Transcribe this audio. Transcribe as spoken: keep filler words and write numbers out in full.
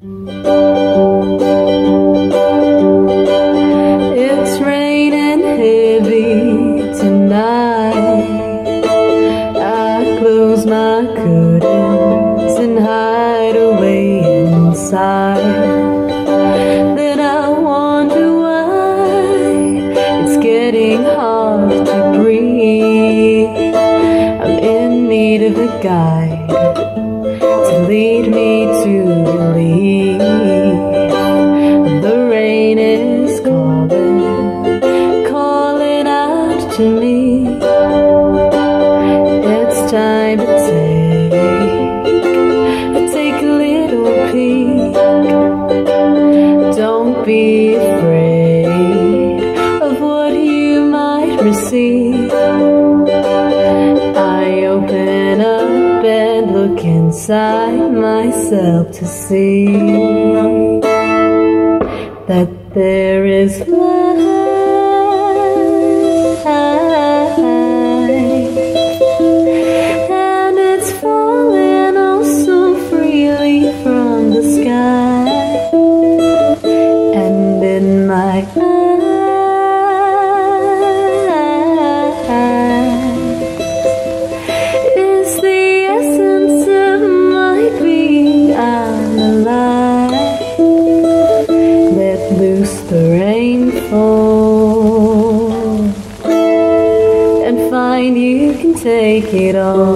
It's raining heavy tonight. I close my curtains and hide away inside. Then I wonder why it's getting hard to breathe. I'm in need of a guide to lead me to believe. The rain is calling, calling out to me. It's time to take, take a little peek. Don't be afraid of what you might receive. I open up and look inside myself to see that there is light, and it's falling oh so freely from the sky. And in my eyes is the essence of my being. I'm alive. Let loose the rainfall and find you can take it all.